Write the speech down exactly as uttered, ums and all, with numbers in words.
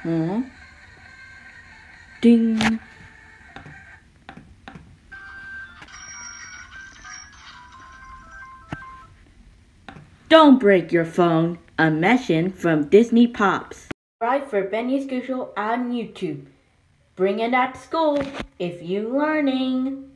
Huh? Ding. Don't break your phone. A mission from Disney Pops. Subscribe for Benny's Crucial on YouTube. Bring it at school if you learning.